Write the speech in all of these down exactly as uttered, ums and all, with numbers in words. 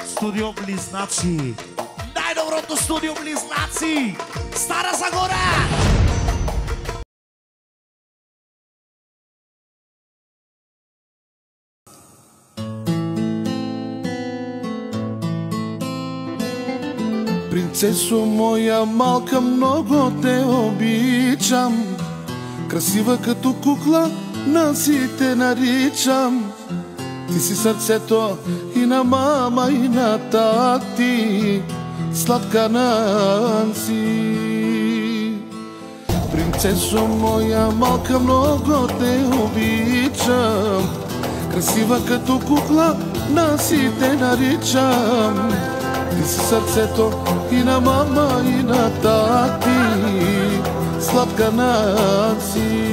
Студио Близнаци. Най-доброто студио Близнаци. Стара Загора. Принцесо моя малка, много те обичам. Красива като кукла, Нанси те наричам. Ти си сърцето и на мама, и на тати, сладка Нанси. Принцесо моя малка, много те обичам. Красива като кукла, Нанси те наричам. Ти си сърцето и на мама, и на тати, сладка Нанси.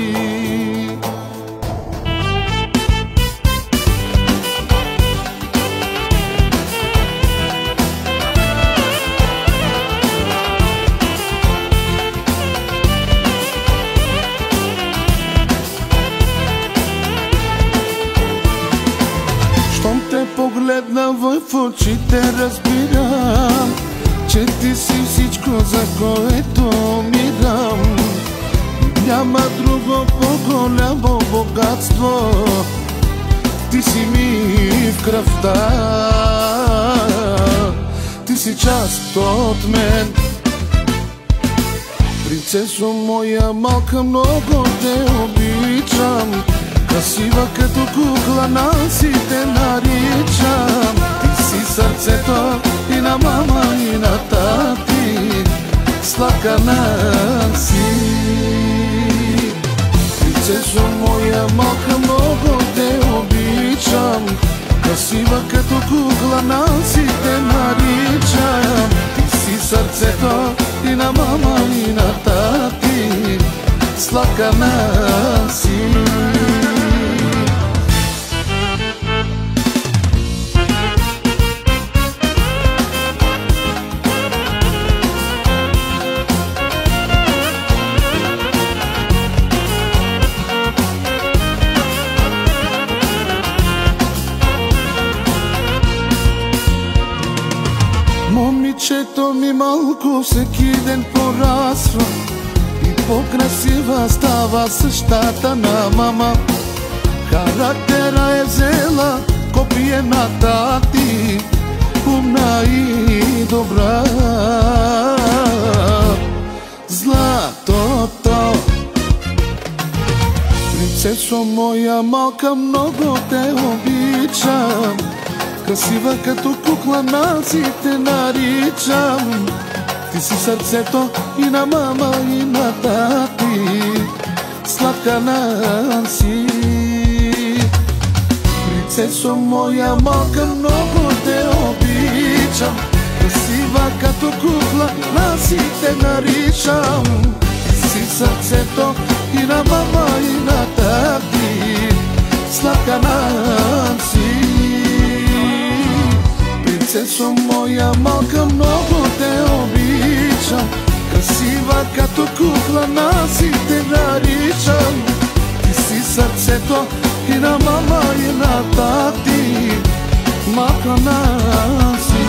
Щом те погледна в очите, разбирам, че ти си всичко, за което мирам. Няма друго по-голямо богатство, ти си ми в кръвта. Ти си част от мен. Принцесо моя малка, много те обичам. Красива като кукла, Нанси те наричам. Ти си сърцето и на мама, и на тати, сладка Нанси. Принцесо моя малка, много те обичам. Красива като кукла, Нанси те наричам. Ти си сърцето и на мама, и на тати, сладка Нанси. Момичето ми малко всеки ден порасва и по-красива става същата на мама. Характера е взела копие на тати, умна и добра. Златото. Принцесо моя малка, много те обичам. Красива като кукла, Нанси те наричам. Ти си сърцето и на мама, и на тати, сладка Нанси. Принцесо моя малка, много те обичам. Красива като кукла, Нанси те наричам. Ти си сърцето и на мама, и на тати, сладка Нанси. Принцесо моя малка, много те обичам. Красива като кукла, Нанси те наричам. Ти си сърцето и на мама, и на тати, малка Нанси.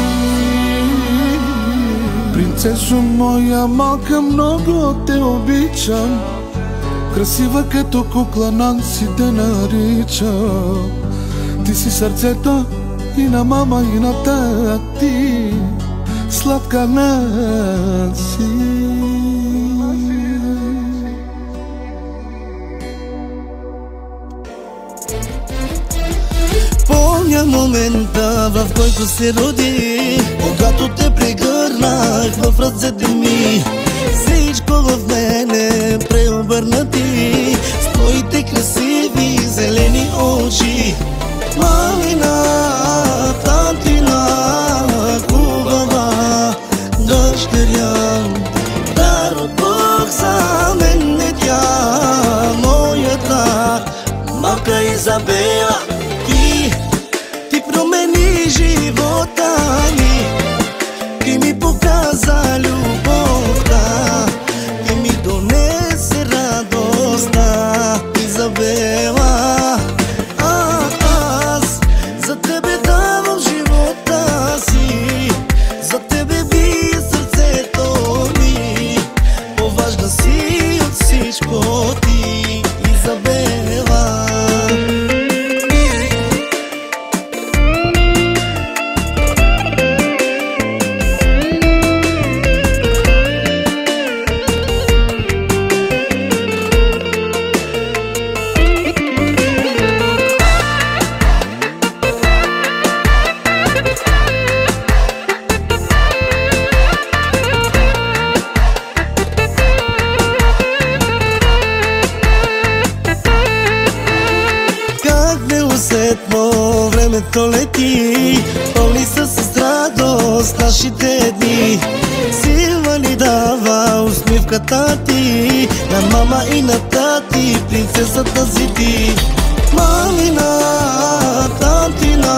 Принцесо моя малка, много те обичам. Красива като кукла, Нанси те наричам. Ти си сърцето и на мама, и на тати, сладка Нанси. Помня момента, в който се роди, когато те прегърнах в ръцете ми. Всичко в мене преобърнати, с твоите красиви зелени очи. Малина, тантина, хубава дъщеря, дар от Бог за мен е тя, моята малка Изабела. Ти, ти промени живота ми, ти ми показа любовта, ти ми донесе радостта, Изабела. За тебе давам времето лети, пълни са с радост нашите дни. Сила ни дава усмивката ти, на мама и на тати, принцесата си ти. Мамина, татина,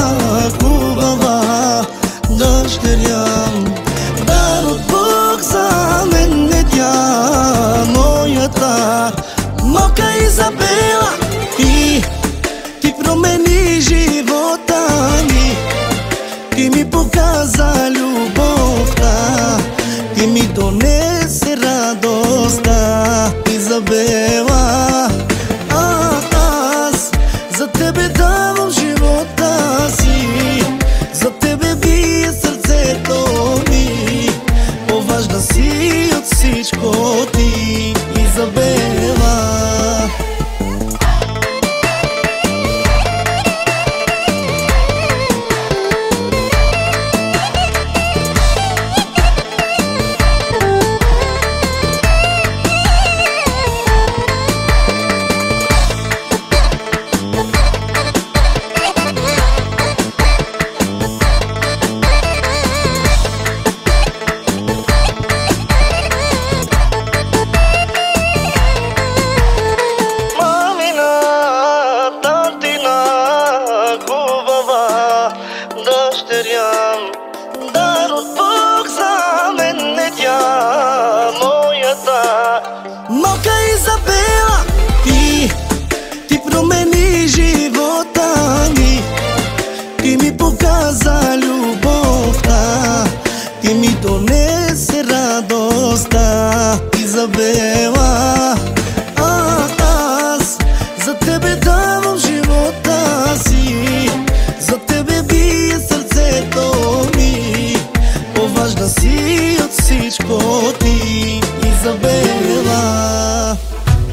хубава дъщеря, дар от Бог за мен е тя, моята малка Изабела. Ти, ти промени живота ми, ти ми показа любовта, ти ми донесе радостта, Изабела. А, аз за тебе давам живота си, за тебе бие сърцето ми, по-важна си от всичко ти, Изабела. Дар от Бог за мен е тя, моята малка Изабела. Ти, ти промени живота ми, ти ми показа любовта, ти ми донесе радостта, Изабела. А, аз за тебе давам живота си, за тебе бие сърцето ми, по-важна си от всичко ти, Изабела.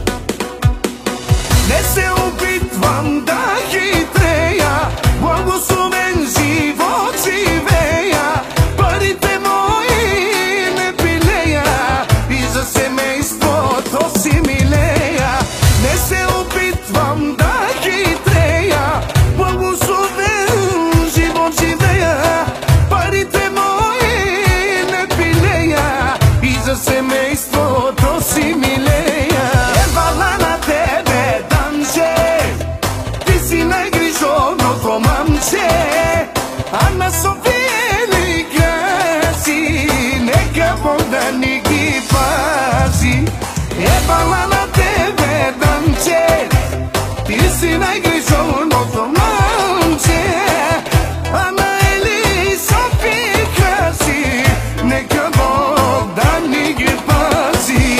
Не се опитвам да хитрея, благословен живот живея, парите мои не пилея и за семейството си милея. Не се опитвам да хитрея, благословен живот живея, парите мои не пилея и за семейството си милея. Ебала на тебе, данче, ти си най-грижовното мамче, а на Софиелика си, нека Бог да ни ги пази. Ебала на тебе, данче, ти си най-грижовното мамче, а на Ели Софика си, нека Бог да ни ги пази.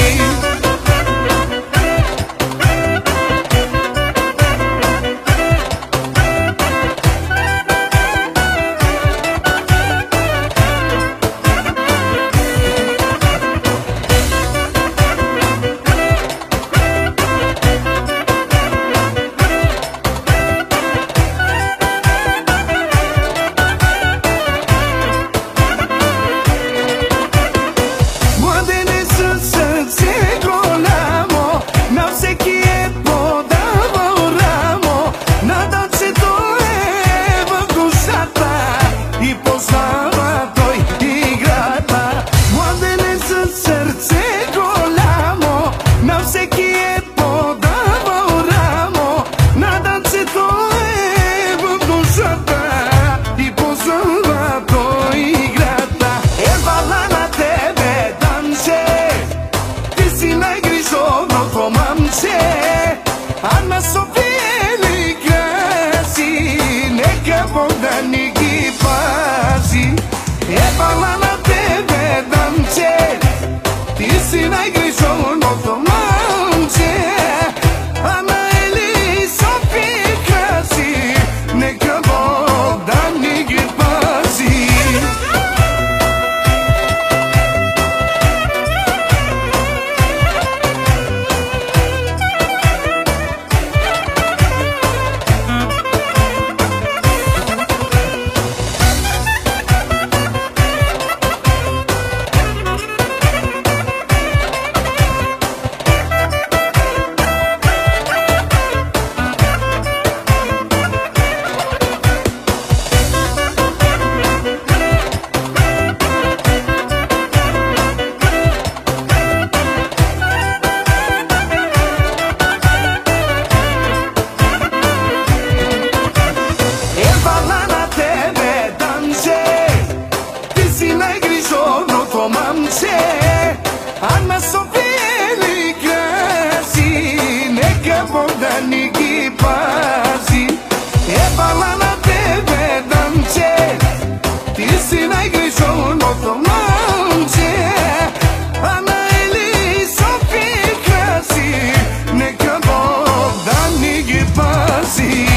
ги пази. Е бала на тебе, Данче, ти си най-грешното момче. Ана или Софи краси, нека Бог да ни ги пази.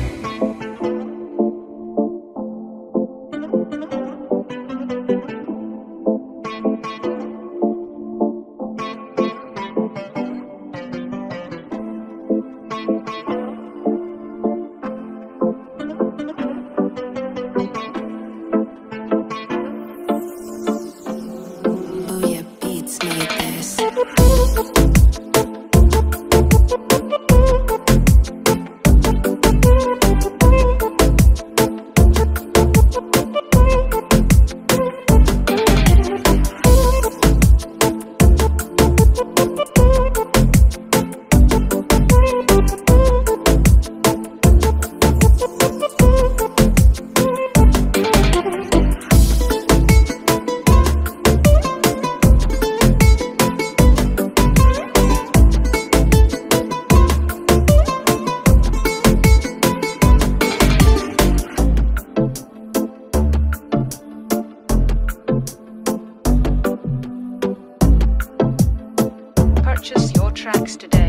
Purchase your tracks today.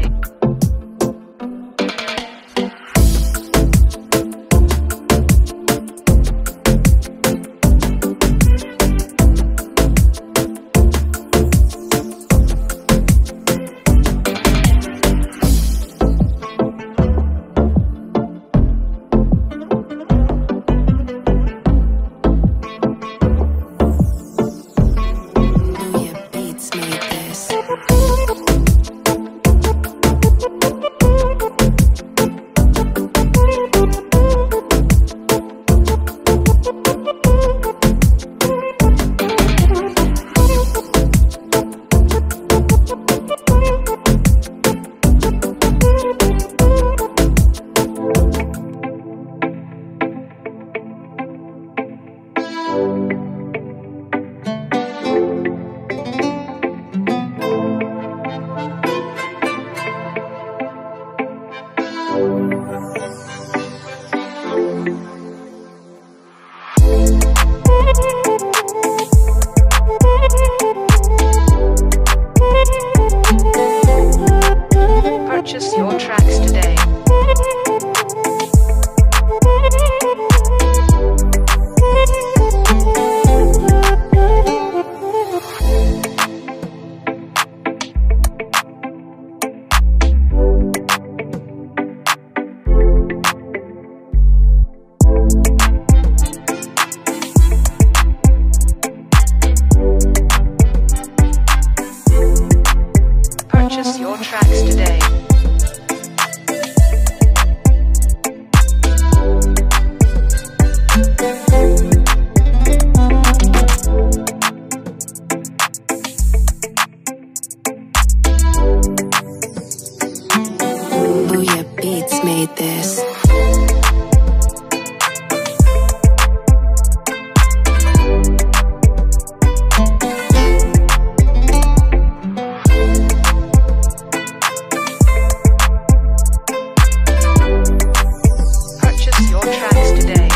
Purchase your tracks today. Purchase your tracks today. Booyah Beats made this. Purchase your tracks today.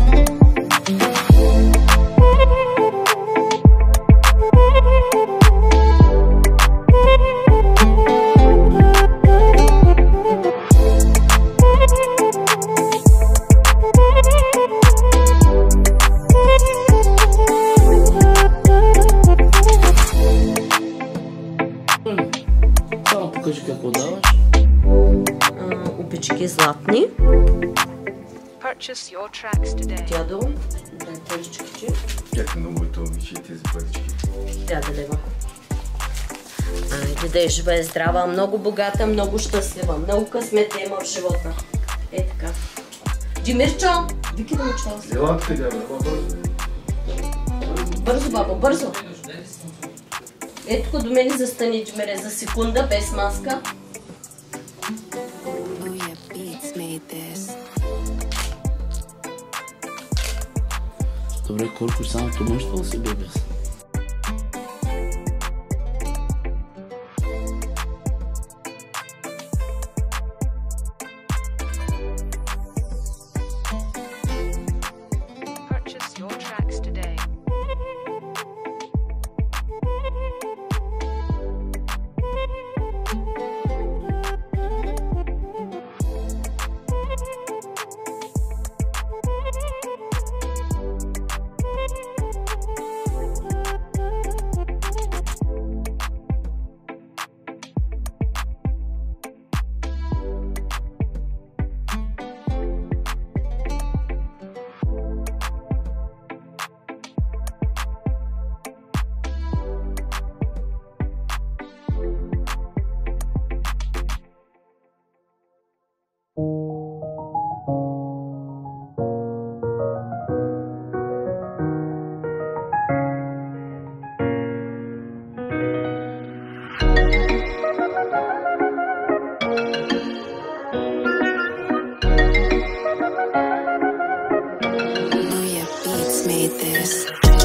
Само покажи какво даваш. Опички златни. Purchase your tracks today. Дядо, дай паричките. Как много е това обичай тези парички. Хиляда лева. Айде да я живее здрава, много богата, много щастлива, много късмет има в живота. Е така. Димирчо, вики да мечтава си. Ела сега, бързо. Бързо, баба, бързо. Ето до мене застани, Димире, за секунда, без маска. Booyah Beats made this. Добре, колко само то можеш да си бебес? Beats made this.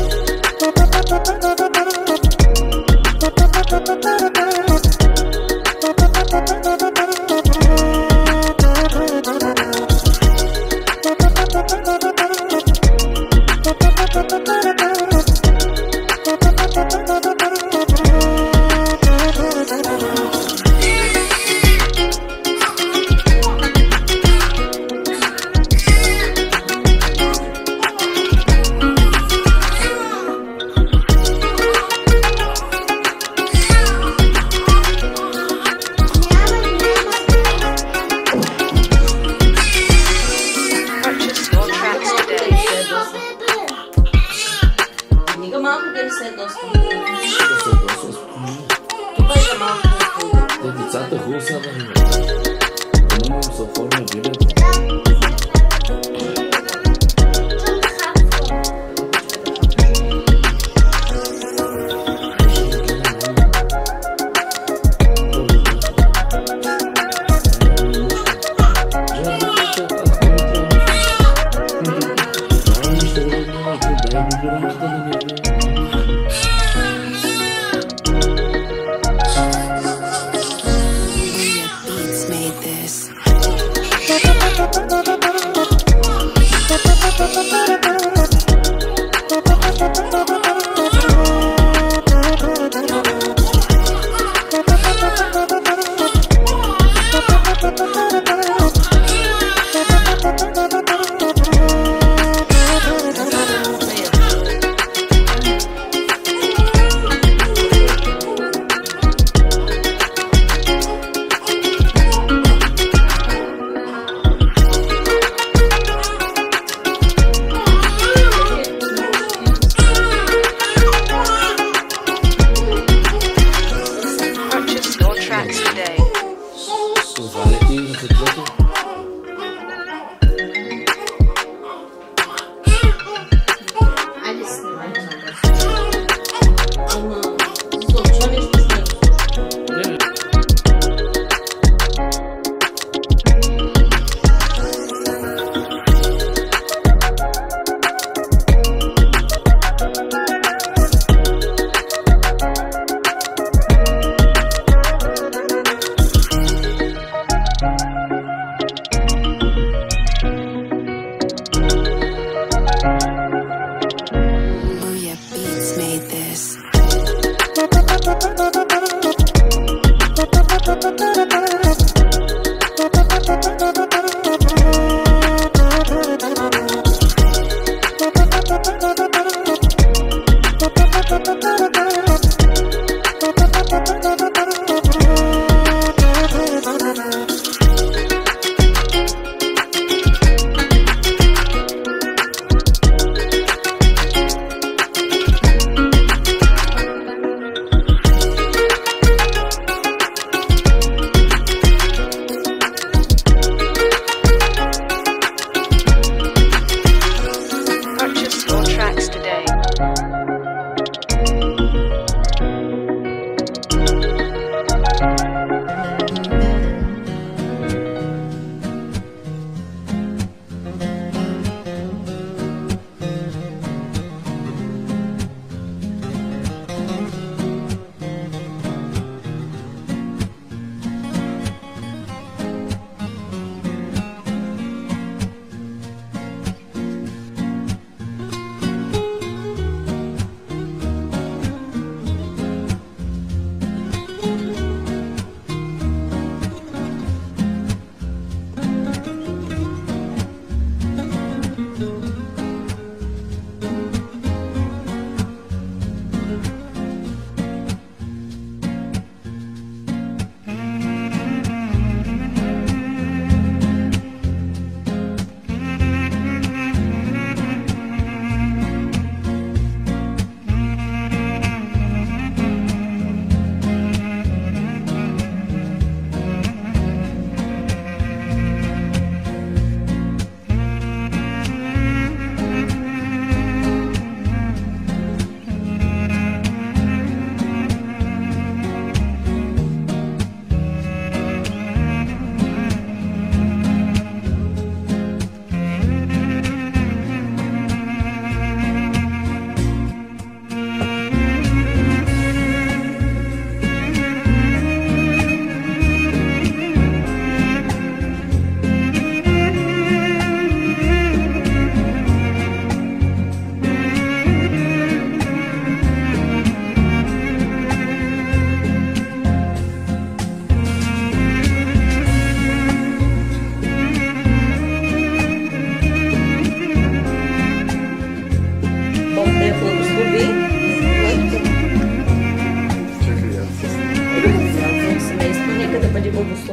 Purchase your tracks today. Дига малко да не се доста. Да се доса с помия. Това е малко. Те децата хубаво са да не. По-моему се оформя билето. Beats made this.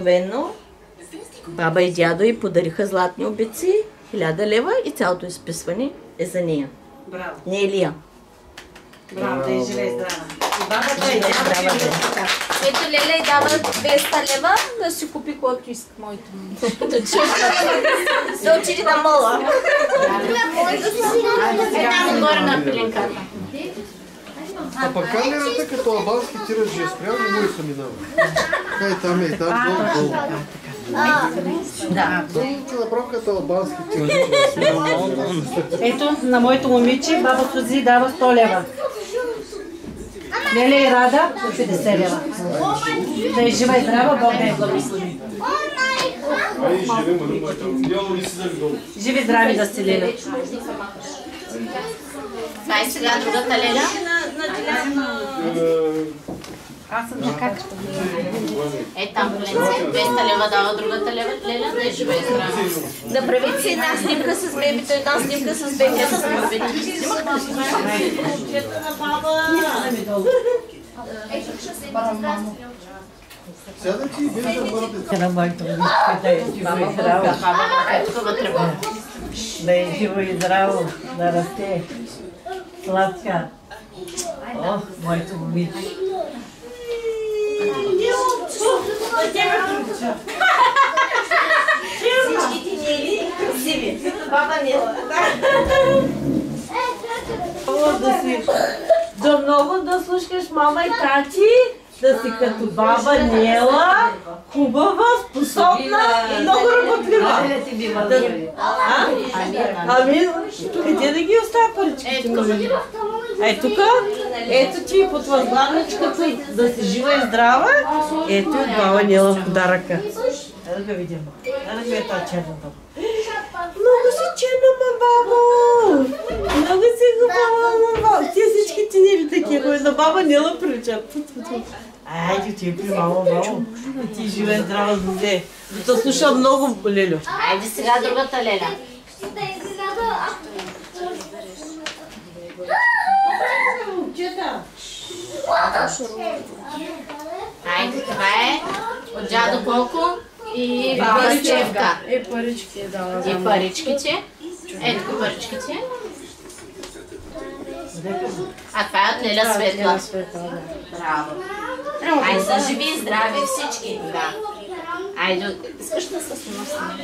обикновено баба и дядо й подариха златни обици, хиляда лева и цялото изписване е за нея. Браво. Не е Илия. Браво, да и живее здрава. И бабата и Живее дядата здрава, ти да. така. Ето Леля и дава двеста лева да си купи каквото иска моето. Да отиде на мола. Е там отгоре на пеленката. А пък камерата като албански тираж е спрял, не му и се минава. Хай там е, там долу, долу. Да. Долу направо като албански тираж. Ето, на моето момиче баба Сузи дава сто лева. Леля и Рада петдесет лева. Да е жива и здрава, Бог да я благослови. Живи здрави да сте, Леля. Дай сега другата Леля. Аз съм на как? Е там Ленце, двеста лева дава другата лева. Леля, да е жива и здрава. Направете си една снимка с бебето, една снимка с бебето, с бебето. Сядайте и вие да бъдете. На моето момиче да е живо и здраво. Да е живо и здраво, да расте. Сладка. О, моето момиче. Всичките Нели сиви. Баба Нела. Да си, да много да слушаш мама и тати, да си като баба Нела, хубава, способна и много работлива. А? Ами, къде да ги оставя паричките? Ей тук, ето ти под възглавничката, да си жива и здрава. Ето и от баба Нела подаръка. Да да видим. Да да видим това черното. Много си черна, ма бабо! Много си хубава, мама! Ти всички ти не ви такива, на баба Нела приличат. Айде, ти при мама, бабо. Ти жива и здрава, зле. Да те слуша много, Лелю. Айде сега другата Леля. Айде, това е от дядо Колко и баба Стевка. И парички дава. И паричките. Ето паричките. А това е от Леля Светла. Браво. Айде са живи и здрави всички. Да. Айде, искаш да се снимаш?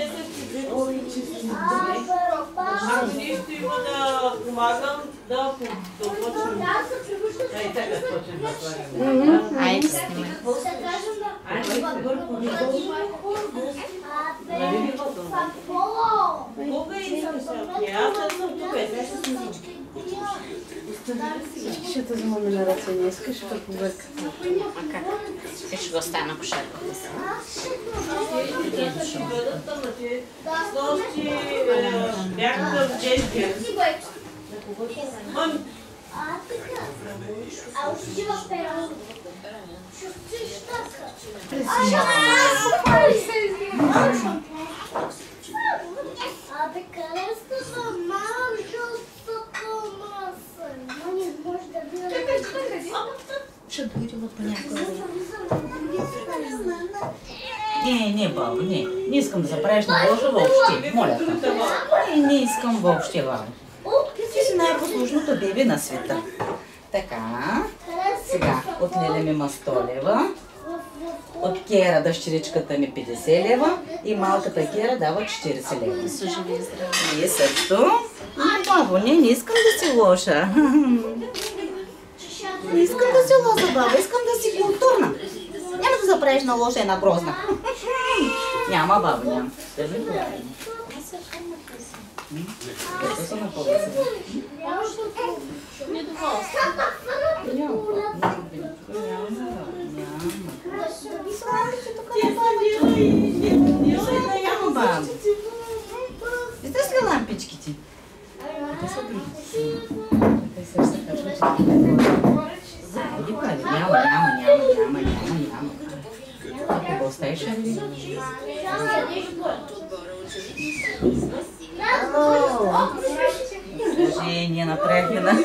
Ако нещо има да помагам, да почнем. Ей, така почнем да правим. Айде, снимай. Кога искам се? Аз съм тук. Всички ще те вземаме на ръце, не искаш да побъркате. А как? Те ще го оставя на кошерката си. Снощи бяха в Дженкин. Абе, къде сте за мажостата маса? Мани, може да видя... Чакай, чакай, Ще дойдем по някой. Не, не, баба, не. Не искам да се правиш на лъжа въобще. Моля те. Не, не искам въобще, баба. Ти си най-послушното бебе на света. Така. Сега от Леля ми има сто лева. От Кера дъщеричката ми петдесет лева. И малката Кера дава четиридесет лева. Вие също. Бабо, не, не искам да си лоша. Не искам да си лоша, баба. Искам да си културна. Няма да заправиш на лоша една грозна. Няма, баба, няма. Държи това. Ето са на повече. Няма, няма, баба. Вижте ли лампичките? Къде са другите? Къде са се качват? Заеди, баби. Няма, няма, няма, няма, няма, няма. Ако го оставиш, а ли? Боже, ние направихме на...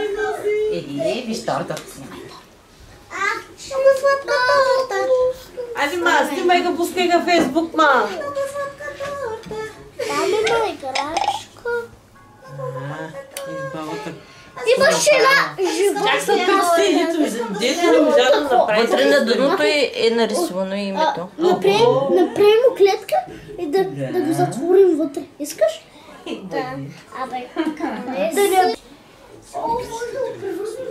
Еди, виж тортата. Ама сладка торта. Айде, ма, снимай го, пускай го в Фейсбук, ма. Там има играчка. Избавата. Имаш една животна. Как са пестилите? Дето не можа да направи. Вътре на дъното е, е нарисувано името. Направим му клетка и да, да го затворим вътре. Искаш? Да. Абе, да не... О, може да го превърнем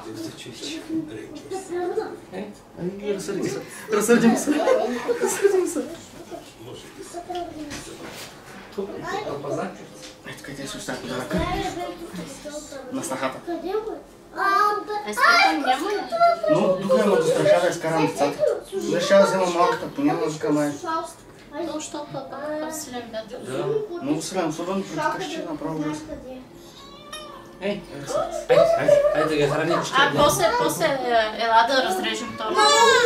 в... Разсърдим се. Разсърдим се. Разсърдим се. Ето къде е суща по далека. На стахата. Къде го е? Но тук има да страша да изкарам децата. Не ще да взема малката поне, но тук май. Защо пък силен вятър? Много силен, особено прочиташ, че направо близо. Ей, айде, айде, айде да ги храним. А, после, после, ела да разрежем това.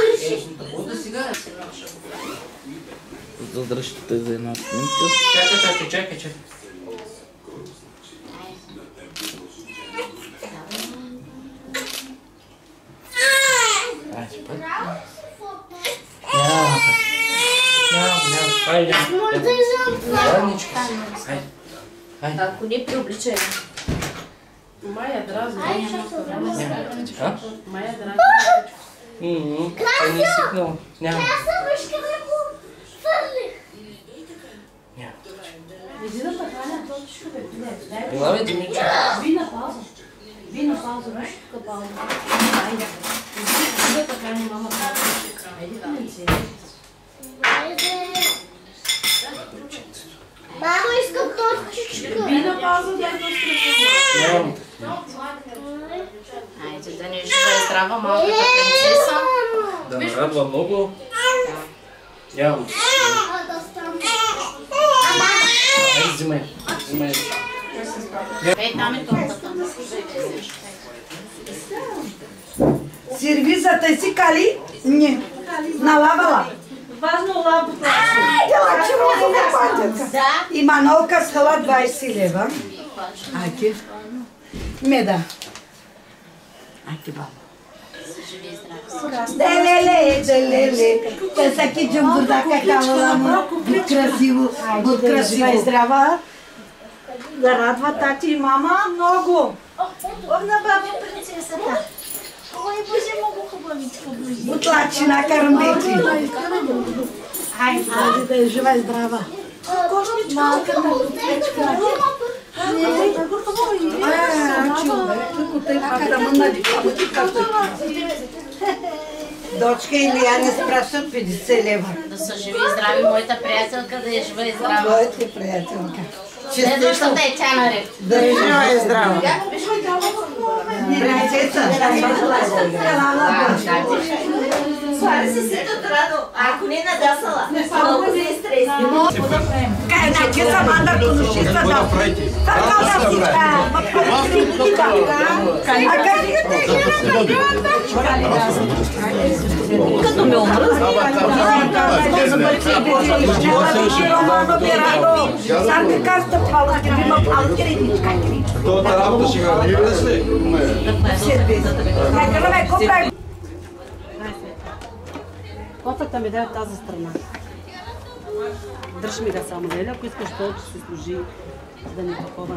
Задръжте за една снимка. Чакай, чакай, чакай, чакай. Айде, път. Няма, няма, няма. Айде, няма. Ранички си. Айде. Айде. Ако не приобличай. Майя дразни. А? Майя дразни. Ммм, той не е сикнал. Няма. Няма. Иди да паханя точка, бе, не. Ела, бе, Димичо. Би на пауза. Би на пауза, виж тук пауза. Айде. Иди да паханя мама пауза. Айде, да не си. Мамо, искам точка. Би на пауза, дай да Няма. Айде да не жива и здрава малката принцеса. Да ме радва много. Няма. Айде, взимай. Взимай. Ей, там е тортата. Сервизата си кали? Не. Налавала. Важно лапата. Дела, че му да платят. И манолка с хала двайсет лева. Айде. Меда. Айде, баба. Делеле, делеле. Те са ки джамбурда какала му. Будь красиво. Будь красиво. И здрава. Да радва тати и мама много. Овна баба принцесата. Ой, боже, много хубавичка, боже. Бутлачина карамбеки. Айде, да е жива и здрава. Малката бутлечка. Дочка Илия не спрашват петдесет лева. Да са живи и здрави, моята приятелка да е жива и здрава. Моята приятелка. Следващата е тя наред. Да е жива и здрава. Принцеса. Свари се сето радо, ако не надасала, много се е стресни. Кай, значи са манда конуши са да. Така да си. А кажи Като ме омръзни. Сам те каста палки, има палки редичка. Това работа ще га вирус ли? Кай, купай. Кофата ми дай от тази страна. Дръж ми ga само, нали? Ако искаш повече се служи, да не такова.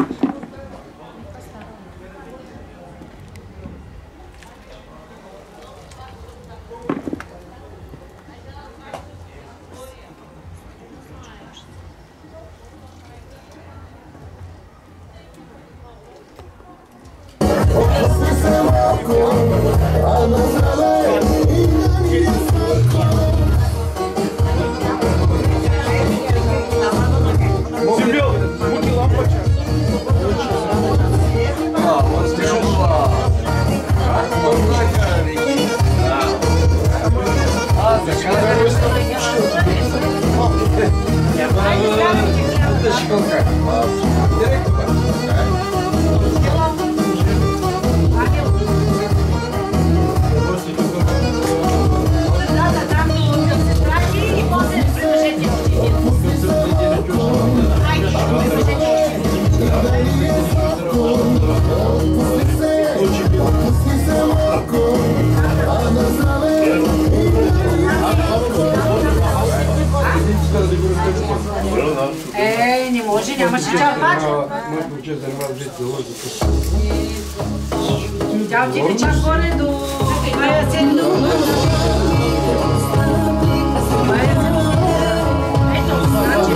Боже, нямаше чарпач. Мой момче занимава жить за лъжа. Тя отиде чак горе до Майя Седно. Ето, значи.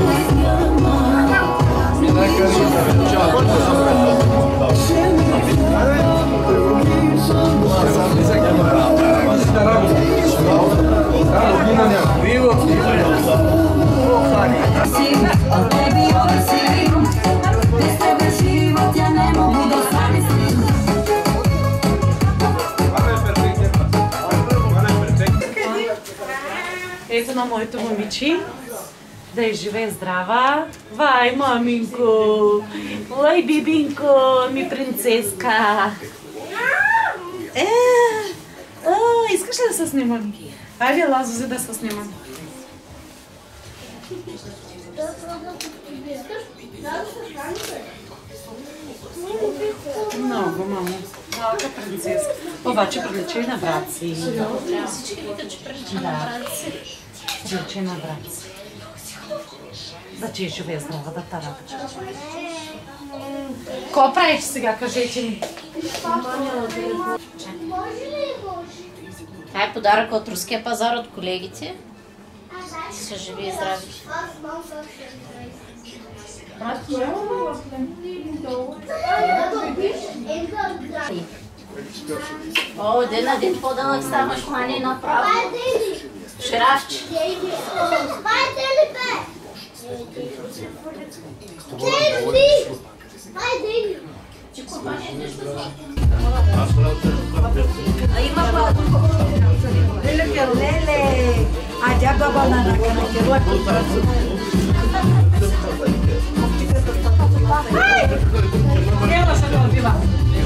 Ето на моето момиче. Да е живее здрава. Вай, маминко! Ой, бибинко, ми принцеска! Е, а, искаш ли да се снимам? Айде, Лазо, за да се снимам. Много, мамо. Малка принцеска. Обаче прилича и на брат си. Всички викат, че прилича на брат си. Прилича и на брат си. Да ти е живее здрава, да та рада. Ко правиш сега, кажете ми? Това е подарък от руския пазар от колегите. Ти са живи и здрави. О, ден на ден по-дълъг ставаш, хвани направо. Шерафче. А има пълно. Леле, леле. А тя баба на накана керуа. Ела се да отбива.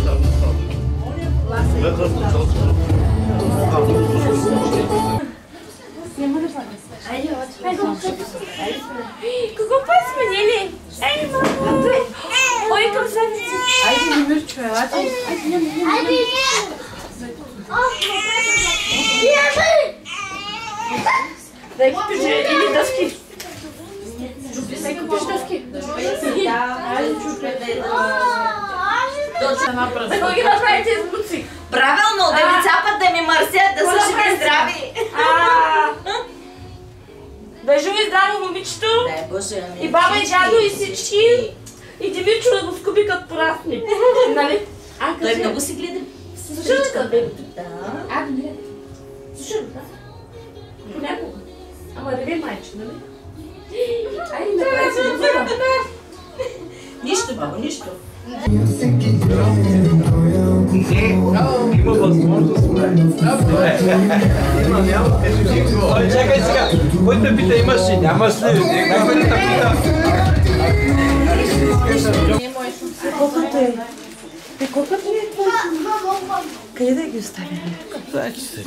Какво път сменили? Ей, мамо! Ой, към седмици! Айде, не мирчо, елате. Айде! Дай купиш или дъски. Дай купиш дъски. За кой ги направите с буци? Правилно, да ми цапат, да ми мърсят, да са живи здрави. Да е живи здраво момичето. Дай Боже, ами. И баба, и дядо, и всички. И Димичо да го скуби като порасни. Нали? Той много си гледа. Слушай, бебето. Да. А, добре. Слушай, да. Понякога. Ама да ви майче, нали? Ай, направи се добра. Нищо, баба, нищо. Има възможност. Има, няма. Ой, чакай сега. Кой те пита, имаш ли? Нямаш ли? Как ме да пита? Колкото е? Е, колкото е твой? Къде да ги оставим? Значи се.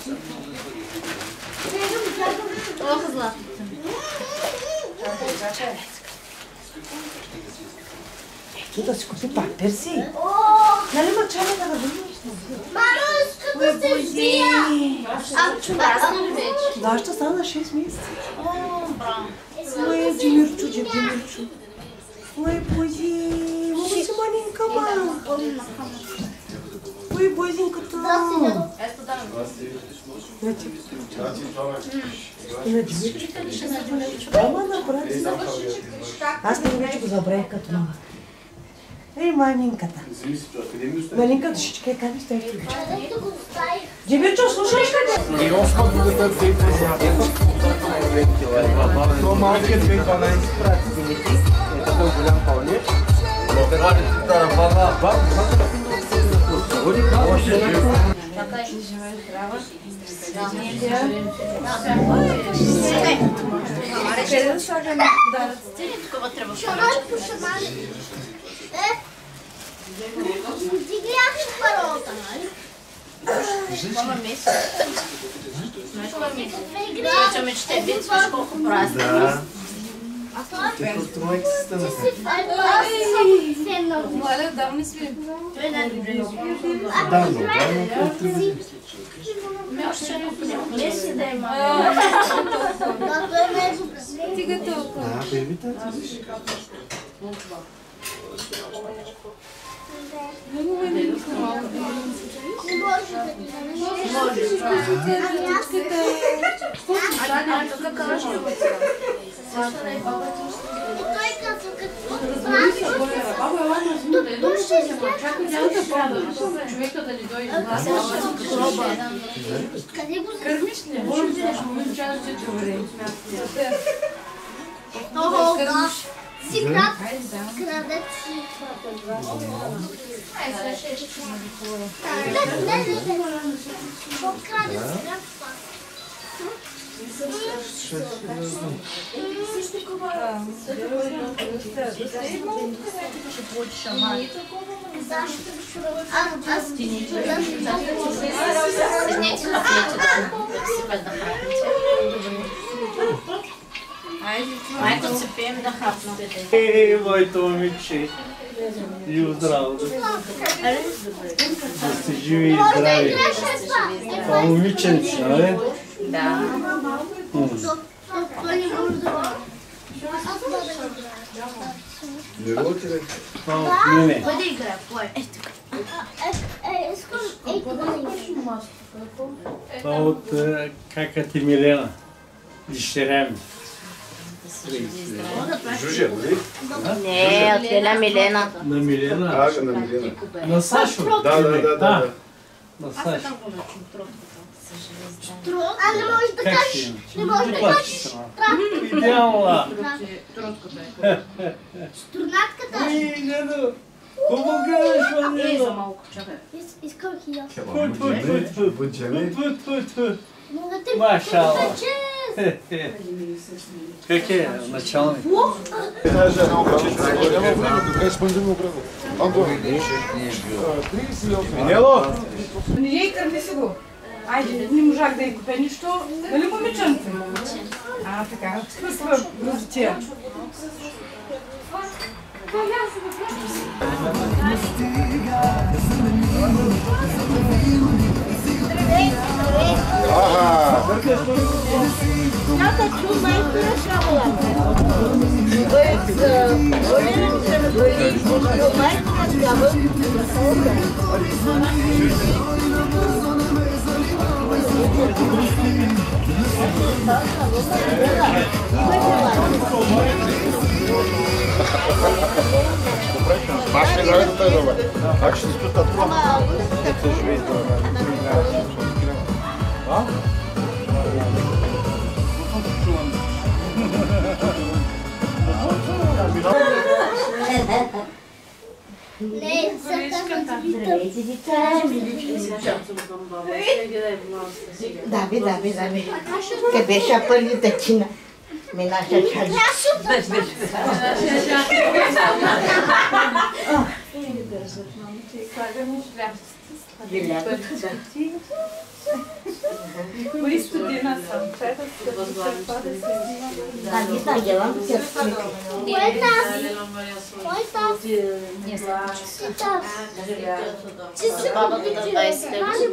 Ох, златото. Ето да си купи памперси. Нали мъчаме да бъдеш? Мамо, иска да се вия! А, чудесно ли вече? Да, ще стана на шест месеца. О, браво. Ой, Димирчо, Димирчо. Ой, Бози, много си маленька, мама. Ой, Бозинката. Ето да. И на Димирчо. Ама на брат. Аз не вече го забравих като мама. Ей, маленьката. Маленька душичка е как стои в ключа. Димирчо, слушаш къде? И осма другата две Това малкият две дванайсет прати. Е такъв голям пълнеж. Чакай. Къде да слагам даръците? Такова трябва Шамар, Е? Ти гледаш паролата, нали? Това месец. Това месец. Вече че те битваш колко празни. Да. Ти Моля, давни сме. Давно, давно. Ме още не месец да има. Да, той ме е Стига толкова. А, бебита, ти виж. Човека да ни дойде с нас. Кърмиш ли? Може да му час да чували. Ого, да. Си крат. Крадец си. Майко, се пием да хапна. Ей, моето момиче. Живо здраво. Да сте живи и здрави. Това момиченце, нали? Да. Не роти ли? Това от мене. Бъде игра, кой? Е, искам, ей, това не искам. Това от е, кака ти Милена. Дъщеря ми. Жужа, нали? Не, от Леля Милена. На Милена. А, на Милена. На Сашо. Да, да, да, да. На Сашо. А не можеш да кажеш, не можеш да кажеш. Идеално, да. Струнатката. Ей, Недо. Хубаво гледаш, ма, Недо. Искам хиляда. Машала. Как е началник? Минело! Не ей, кърми си го. Айде, не можах да й купя нищо. Нали момиченце? А, така. Скъсва грозотия. Маш ми нравится той дома. Как ще стоят това? Ето живее това. А? Не, Дави, дави, дави. Те беше първи тъчина. Минаша чали. Без, без. Кои студена съм? Да, не знам, делам се. Кой е тази? Кой е тази? Не знам. Си тази. Си си бабата да двайсет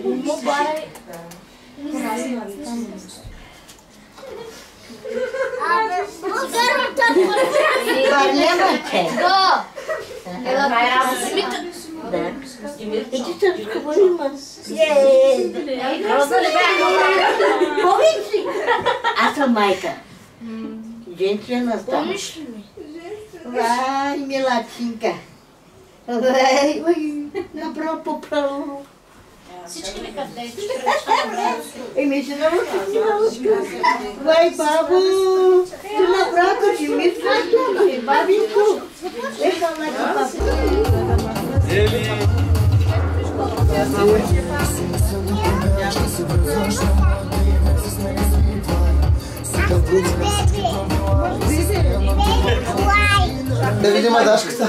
Абе, гарам тази. Варлемате. Да. Това е работа. Да. И ти се разкабалима. Ей! Роза ли бях? Помниш ли? Аз съм майка. Женствена стана. Помниш ли ми? Вай, милачинка. Вай, вай, направо поправо. Всички ми където. Еми ще научи, ще научи. Вай, бабо, ти направо ти мисля, че бабинко. Ека, майка, папа. Ели! Да видим Адашката.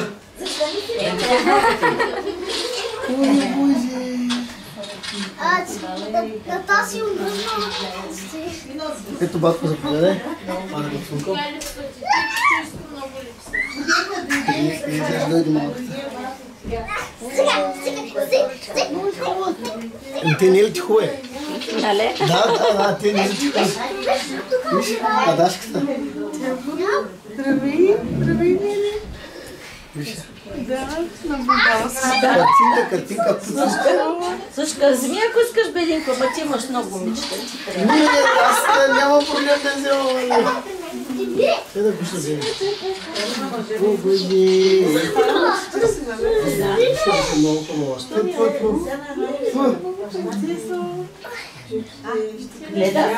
А тази умръзна. Ето батко заповядай. Мана го сумко. И изглежда дойде малката. Сега, сега, сега. Те не е ли ти хуе? Нали? Да, да, да, те не е ли ти хуе. Виж, Адашката. Здрави, здрави, мили. Да, наблюдава се. Картинка, картинка. Слушай, вземи ако искаш белинко, ама ти имаш много момичета. Не, аз няма проблем да взема. Ще да пиша взема. О, бъди. Ще да се много хубаво. Гледа?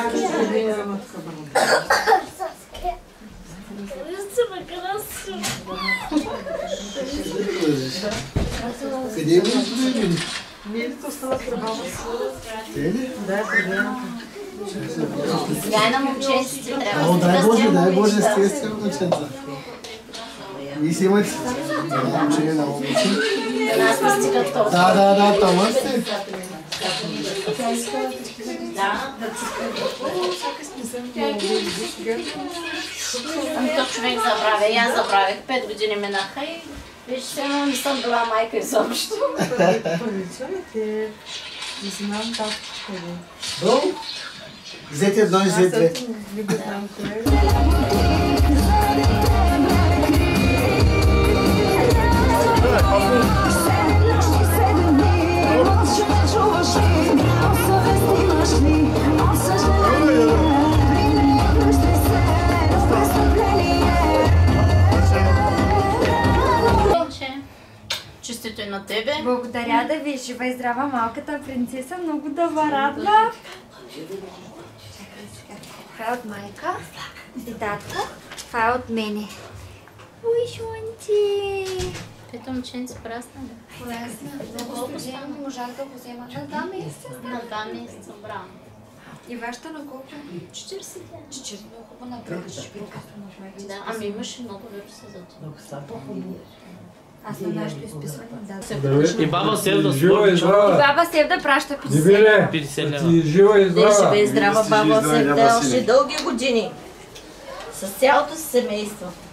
Къде е ми? Милито става пребава. Те ли? Да, проблема. Дай на момченците трябва. О, дай Боже, дай Боже, сте момченца. Вие си имате момче, на момче. Нас пастикат толкова. Да, да, да, това сте. Да. Ами то човек забравя. И аз забравях. Пет години минаха и вижте, не съм била майка изобщо. Полицайите, не знам как къде. Бро, взете едно и взете две. Не го знам кое. Честито и на тебе. Благодаря да ви, жива и здрава малката принцеса, много да ва радва. Това е от майка и татко, това е от мене. Ой, Шонти! Пето момченце прасна ли? Прасна. Много студено, не можах да го взема на два месеца. На два месеца, браво. И вашата на колко? четиридесет. четиридесет, много хубаво напредиш. Да, ами имаше много вируси за това. Аз на нашето изписване, да. И баба Севда Жива и здрава. И баба Севда праща Дибеле, петдесет лева. ти жива и Не, здрава. живе и здрава баба Жива и здрава, Севда, няма още сине. дълги години. С цялото си семейство.